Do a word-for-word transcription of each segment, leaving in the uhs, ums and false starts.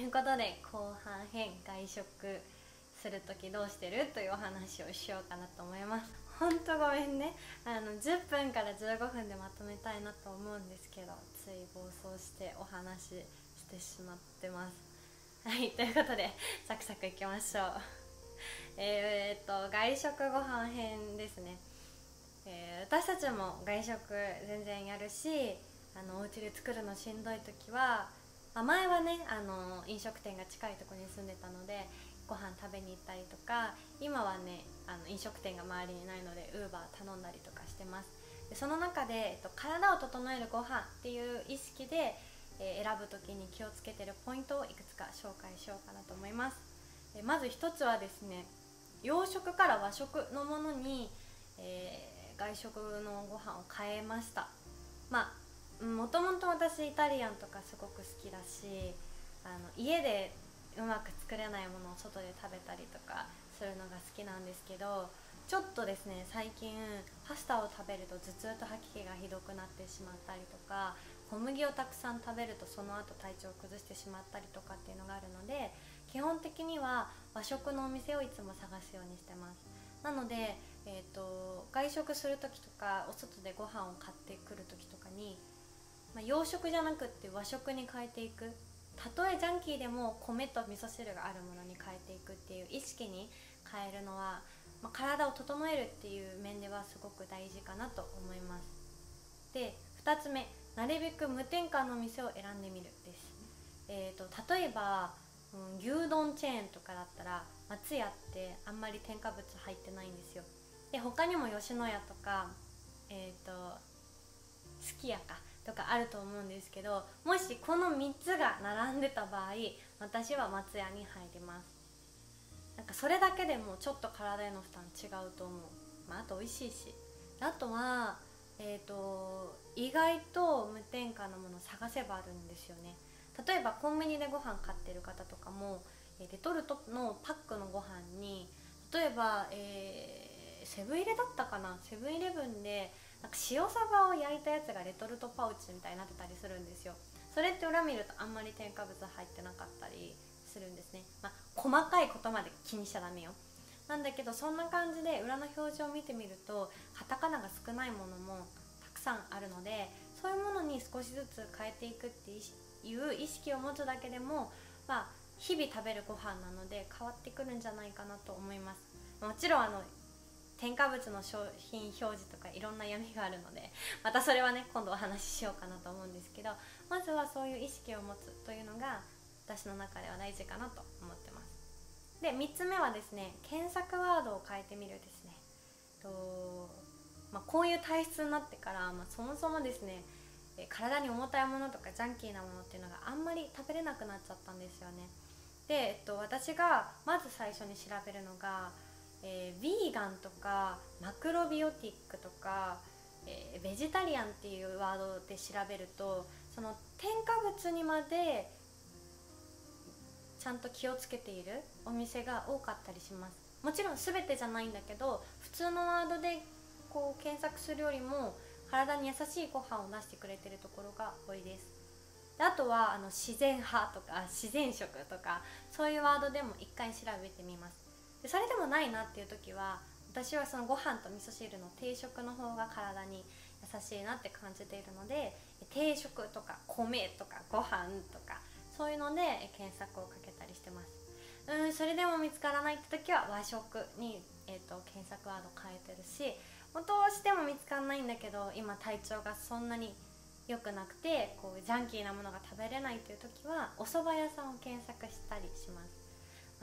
いうことで後半編、外食する時どうしてるというお話をしようかなと思います。ほんとごめんね、あのじゅっぷんからじゅうごふんでまとめたいなと思うんですけど、つい暴走してお話ししてしまってます。はい、ということでサクサクいきましょう。えーっと外食ご飯編ですね。えー、私たちも外食全然やるし、あのお家で作るのしんどい時は、まあ、前はねあの飲食店が近いところに住んでたのでご飯食べに行ったりとか、今はねあの飲食店が周りにないのでウーバー頼んだりとかしてます。でその中で、えっと、体を整えるご飯っていう意識で、えー、選ぶ時に気をつけてるポイントをいくつか紹介しようかなと思います。えまず一つはですね、洋食から和食のものに、えー外食のご飯を変えました。まあもともと私イタリアンとかすごく好きだし、あの家でうまく作れないものを外で食べたりとかするのが好きなんですけど、ちょっとですね最近パスタを食べると頭痛と吐き気がひどくなってしまったりとか、小麦をたくさん食べるとその後体調を崩してしまったりとかっていうのがあるので、基本的には和食のお店をいつも探すようにしてます。なので、えー、と外食する時とかお外でご飯を買ってくる時とかに、まあ、洋食じゃなくって和食に変えていく、たとえジャンキーでも米と味噌汁があるものに変えていくっていう意識に変えるのは、まあ、体を整えるっていう面ではすごく大事かなと思います。でふたつめ、なるべく無添加の店を選んでみるです。えー、と例えば、うん、牛丼チェーンとかだったら松屋ってあんまり添加物入ってないんですよ。で他にも吉野家とか、えー、とすき家かとかあると思うんですけど、もしこのみっつが並んでた場合、私は松屋に入ります。なんかそれだけでもちょっと体への負担違うと思う。まあ、あと美味しいし、あとはえー、と意外と無添加のものを探せばあるんですよね。例えばコンビニでご飯買ってる方とかも、レトルトのパックのご飯に、例えば、えー、セブン入れだったかな、セブンイレブンでなんか塩サバを焼いたやつがレトルトパウチみたいになってたりするんですよ。それって裏見るとあんまり添加物入ってなかったりするんですね。まあ、細かいことまで気にしちゃダメよ。なんだけどそんな感じで裏の表示を見てみるとカタカナが少ないものもたくさんあるので、そういうものに少しずつ変えていくっていう意識を持つだけでも、まあ、日々食べるご飯なので変わってくるんじゃないかなと思います。もちろんあの添加物の商品表示とかいろんな闇があるので、またそれはね今度お話ししようかなと思うんですけど、まずはそういう意識を持つというのが私の中では大事かなと思ってます。でみっつめはですね、検索ワードを変えてみるですね。と、まあ、こういう体質になってから、まあ、そもそもですね体に重たいものとかジャンキーなものっていうのがあんまり食べれなくなっちゃったんですよね。で、えっと、私がまず最初に調べるのが、えー、ヴィーガンとかマクロビオティックとか、えー、ベジタリアンっていうワードで調べると、その添加物にまでちゃんと気をつけているお店が多かったりします。もちろん全てじゃないんだけど、普通のワードでこう検索するよりも体に優しいご飯を出してくれてるところが多いです。であとはあの自然派とか自然食とかそういうワードでも一回調べてみます。でそれでもないなっていう時は、私はそのご飯と味噌汁の定食の方が体に優しいなって感じているので、定食とか米とかご飯とかそういうので検索をかけたりしてます。うん、それでも見つからないって時は和食に、えーと、検索ワード変えてるし、どうしても見つからないんだけど今体調がそんなに良くなくてこうジャンキーなものが食べれないという時はお蕎麦屋さんを検索したりします。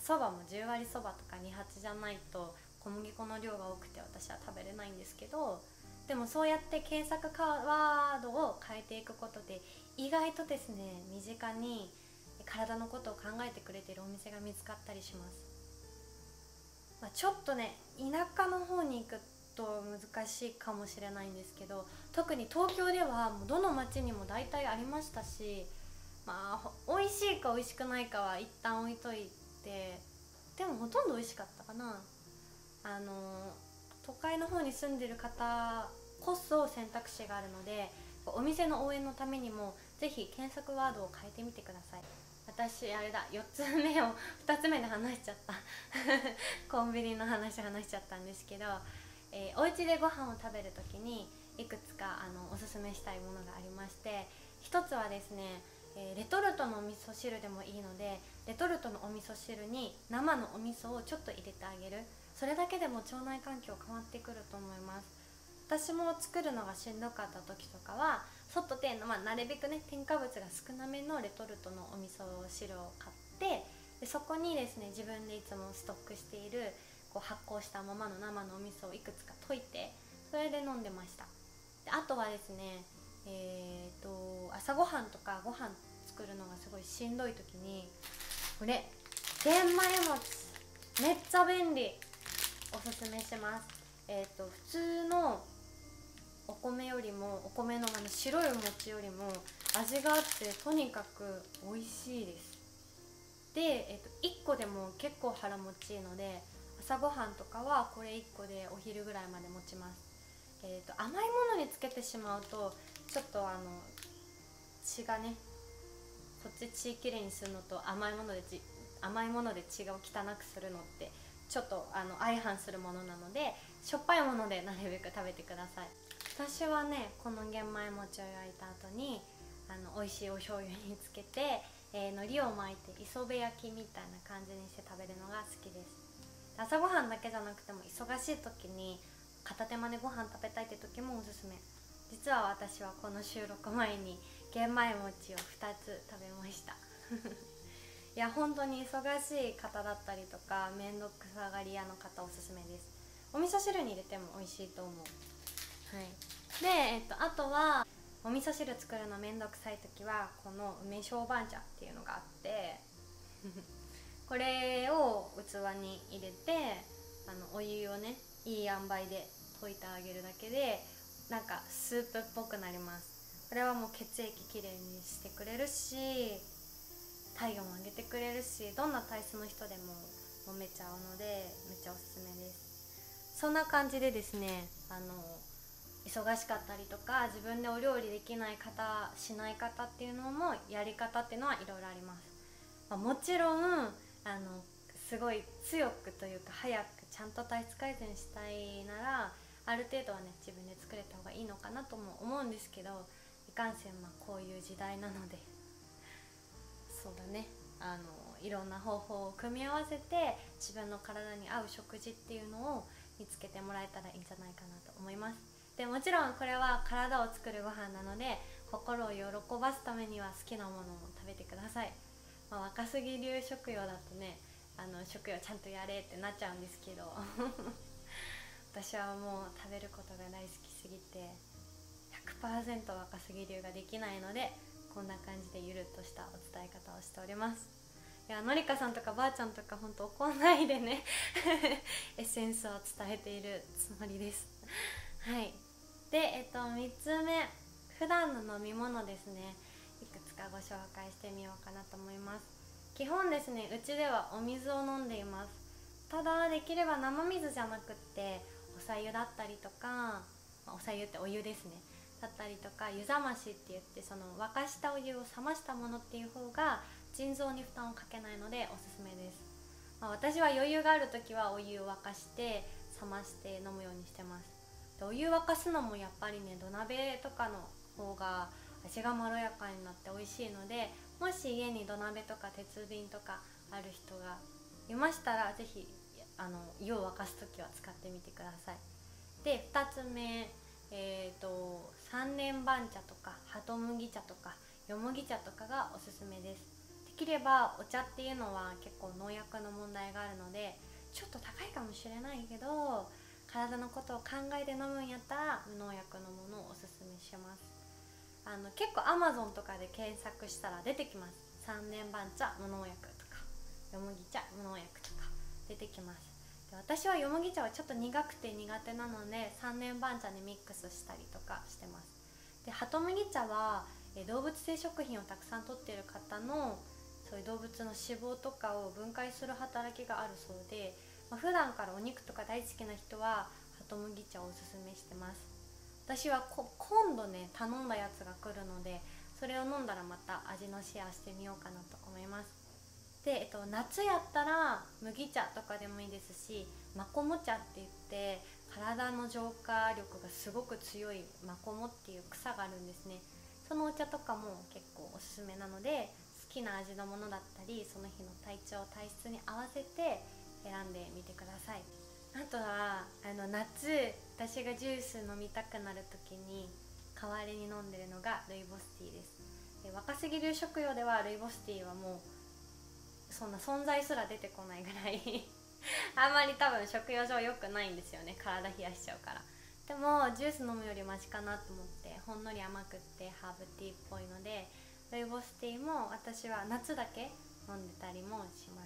蕎麦もじゅう割蕎麦とかに発じゃないと小麦粉の量が多くて私は食べれないんですけど、でもそうやって検索ワードを変えていくことで意外とですね身近に体のことを考えてくれているお店が見つかったりします。まあ、ちょっとね田舎の方に行くと難しいかもしれないんですけど、特に東京ではもうどの町にも大体ありましたし、まあ美味しいか美味しくないかは一旦置いといて、でもほとんど美味しかったかな。あの都会の方に住んでる方こそ選択肢があるので、お店の応援のためにもぜひ検索ワードを変えてみてください。 私あれだ、よっつめをふたつめで話しちゃったコンビニの話話しちゃったんですけど、えー、お家でご飯を食べる時にいくつかあのおすすめしたいものがありまして、一つはですね、えー、レトルトのお味噌汁でもいいので、レトルトのお味噌汁に生のお味噌をちょっと入れてあげる。それだけでも腸内環境変わってくると思います。私も作るのがしんどかった時とかは外での、まあ、なるべくね添加物が少なめのレトルトのお味噌汁を買って、でそこにですね自分でいつもストックしているこう発酵したままの生のお味噌をいくつか溶いて、それで飲んでました。であとはですね、えー、と朝ごはんとかご飯作るのがすごいしんどい時にこれ玄米餅めっちゃ便利、おすすめします。えー、と普通のお米よりもお米のあの白い餅よりも味があってとにかく美味しいです。で、えー、といっこでも結構腹持ちいいので、朝ごはんとかはこれいっこでお昼ぐらいまで持ちます。えー、と甘いものにつけてしまうとちょっとあの血がね、こっち血きれいにするのと甘いもので血甘いもので血が汚くするのってちょっとあの相反するものなので、しょっぱいものでなるべく食べてください。私はねこの玄米餅を焼いた後にあの美味しいお醤油につけて、えー、海苔を巻いて磯辺焼きみたいな感じにして食べるのが好きです。朝ごはんだけじゃなくても忙しい時に片手間でご飯食べたいって時もおすすめ。実は私はこの収録前に玄米餅をふたつ食べましたいや本当に忙しい方だったりとかめんどくさがり屋の方おすすめです。お味噌汁に入れても美味しいと思う。はい、で、えっと、あとはお味噌汁作るのめんどくさい時はこの梅小番茶っていうのがあってこれを器に入れてあのお湯をねいい塩梅で溶いてあげるだけでなんかスープっぽくなります。これはもう血液きれいにしてくれるし体温を上げてくれるし、どんな体質の人でも飲めちゃうのでめっちゃおすすめです。そんな感じでですね、あの忙しかったりとか自分でお料理できない方しない方っていうのもやり方っていうのはいろいろあります。まあ、もちろんあのすごい強くというか早くちゃんと体質改善したいならある程度はね自分で作れた方がいいのかなとも思うんですけど、いかんせんまあこういう時代なのでそうだね、あのいろんな方法を組み合わせて自分の体に合う食事っていうのを見つけてもらえたらいいんじゃないかなと思います。でもちろんこれは体を作るご飯なので心を喜ばすためには好きなものを食べてください。まあ、若杉流食用だとねあの食用ちゃんとやれってなっちゃうんですけど私はもう食べることが大好きすぎて ひゃくパーセント 若杉流ができないのでこんな感じでゆるっとしたお伝え方をしております。いやのりかさんとかばあちゃんとかほんと怒んないでねエッセンスを伝えているつもりですはい。で、えっと、みっつめ、普段の飲み物ですね、いくつかご紹介してみようかなと思います。基本ですね、うちではお水を飲んでいます。ただできれば生水じゃなくっておさゆだったりとか、まあ、おさゆってお湯ですねだったりとか湯冷ましって言ってその沸かしたお湯を冷ましたものっていう方が腎臓に負担をかけないのでおすすめです。まあ、私は余裕がある時はお湯を沸かして冷まして飲むようにしてます。でお湯沸かすのもやっぱりね土鍋とかの方が味がまろやかになって美味しいので、もし家に土鍋とか鉄瓶とかある人がいましたらぜひあの湯を沸かす時は使ってみてください。でふたつめ、えーと三年番茶とかハトムギ茶とかよもぎ茶とかがおすすめです。できればお茶っていうのは結構農薬の問題があるのでちょっと高いかもしれないけど体のことを考えて飲むんやったら無農薬のものをおすすめします。あの結構 アマゾン とかで検索したら出てきます。三年番茶無農薬とかよもぎ茶無農薬とか出てきます。で私はよもぎ茶はちょっと苦くて苦手なので三年番茶にミックスしたりとかしてます。でハトムギ茶はえ動物性食品をたくさん摂っている方のそういう動物の脂肪とかを分解する働きがあるそうで、まあ、普段からお肉とか大好きな人はハトムギ茶をおすすめしてます。私はこ今度ね頼んだやつが来るのでそれを飲んだらまた味のシェアしてみようかなと思います。で、えっと、夏やったら麦茶とかでもいいですし、マコモ茶って言って体の浄化力がすごく強いマコモっていう草があるんですね。そのお茶とかも結構おすすめなので、好きな味のものだったりその日の体調体質に合わせて選んでみてください。あとはあの夏、私がジュース飲みたくなる時に代わりに飲んでるのがルイボスティーです。で、若杉流食用ではルイボスティーはもうそんな存在すら出てこないぐらいあんまり多分食用上良くないんですよね、体冷やしちゃうから。でもジュース飲むよりマシかなと思って、ほんのり甘くってハーブティーっぽいので、ルイボスティーも私は夏だけ飲んでたりもします。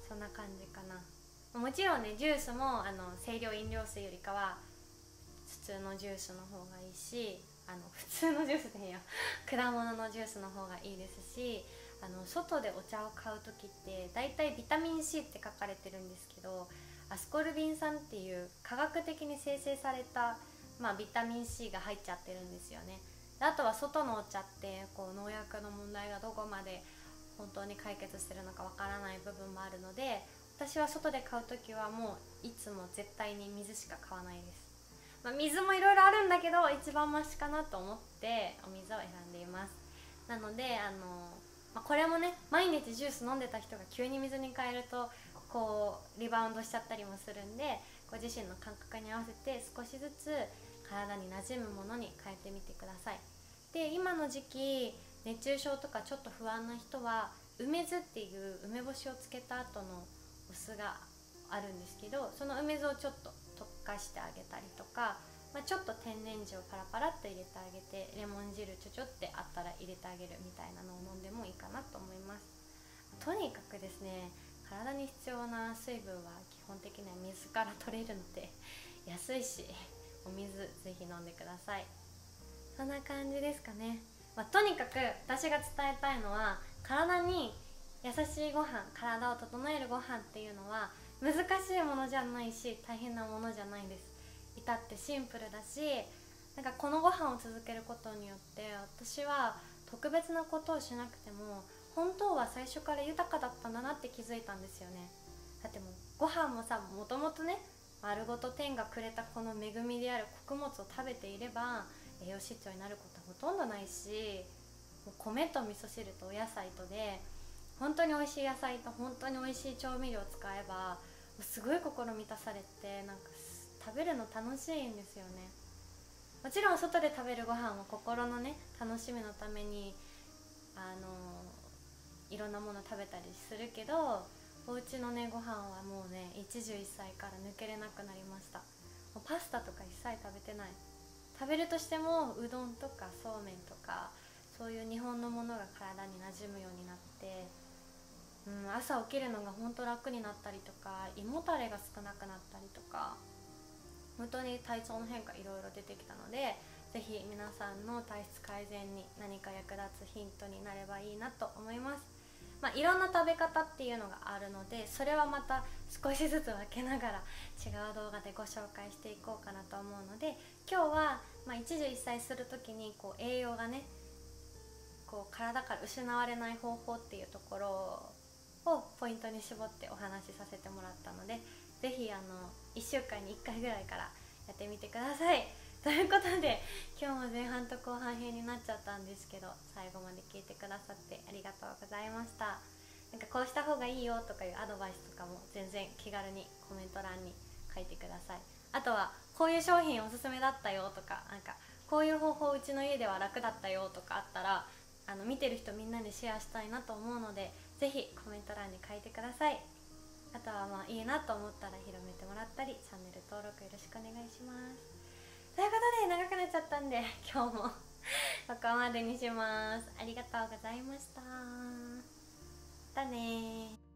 そんな感じかな。もちろんね、ジュースもあの清涼飲料水よりかは普通のジュースの方がいいし、あの普通のジュースでいいよ果物のジュースの方がいいですし、あの外でお茶を買う時ってだいたいビタミン C って書かれてるんですけど、アスコルビン酸っていう科学的に生成された、まあ、ビタミン C が入っちゃってるんですよね。で、あとは外のお茶ってこう農薬の問題がどこまで本当に解決してるのかわからない部分もあるので、私は外で買う時はもういつも絶対に水しか買わないです。まあ、水もいろいろあるんだけど一番マシかなと思ってお水を選んでいます。なのであの、まあ、これもね、毎日ジュース飲んでた人が急に水に変えるとこうリバウンドしちゃったりもするんで、ご自身の感覚に合わせて少しずつ体に馴染むものに変えてみてください。で、今の時期熱中症とかちょっと不安な人は梅酢っていう梅干しをつけた後のお酢があるんですけど、その梅酢をちょっと溶かしてあげたりとか、まあ、ちょっと天然塩をパラパラっと入れてあげて、レモン汁ちょちょってあったら入れてあげるみたいなのを飲んでもいいかなと思います。とにかくですね、体に必要な水分は基本的には水から取れるので安いし、お水ぜひ飲んでください。そんな感じですかね。まあ、とにかく私が伝えたいのは、体に優しいご飯、体を整えるご飯っていうのは難しいものじゃないし大変なものじゃないです。至ってシンプルだし、なんかこのご飯を続けることによって私は特別なことをしなくても本当は最初から豊かだったんだなって気づいたんですよね。だってもうご飯もさ、もともとね、丸ごと天がくれたこの恵みである穀物を食べていれば栄養失調になることはほとんどないし、もう米と味噌汁とお野菜とで本当に美味しい野菜と本当に美味しい調味料を使えばもうすごい心満たされて、なんか食べるの楽しいんですよね。もちろん外で食べるご飯は心のね楽しみのためにあのいろんなもの食べたりするけど、お家のねご飯はもうね一汁一菜から抜けれなくなりました。もうパスタとか一切食べてない。食べるとしてもうどんとかそうめんとかそういう日本のものが体に馴染むようになって、うん、朝起きるのが本当楽になったりとか、胃もたれが少なくなったりとか、本当に体調の変化いろいろ出てきたので、ぜひ皆さんの体質改善に何か役立つヒントになればいいなと思います。まあ、いろんな食べ方っていうのがあるので、それはまた少しずつ分けながら違う動画でご紹介していこうかなと思うので、今日はまあ一汁一菜する時にこう栄養がねこう体から失われない方法っていうところをポイントに絞ってお話しさせてもらったので、ぜひあのいっしゅうかんにいっかいぐらいからやってみてください。ということで今日も前半と後半編になっちゃったんですけど、最後まで聞いてくださってありがとうございました。なんかこうした方がいいよとかいうアドバイスとかも全然気軽にコメント欄に書いてください。あとはこういう商品おすすめだったよとか、なんかこういう方法うちの家では楽だったよとかあったら、あの見てる人みんなにシェアしたいなと思うので、ぜひコメント欄に書いてください。あとはまあいいなと思ったら広めてもらったり、チャンネル登録よろしくお願いします。ということで長くなっちゃったんで今日もここまでにします。ありがとうございました。またねー。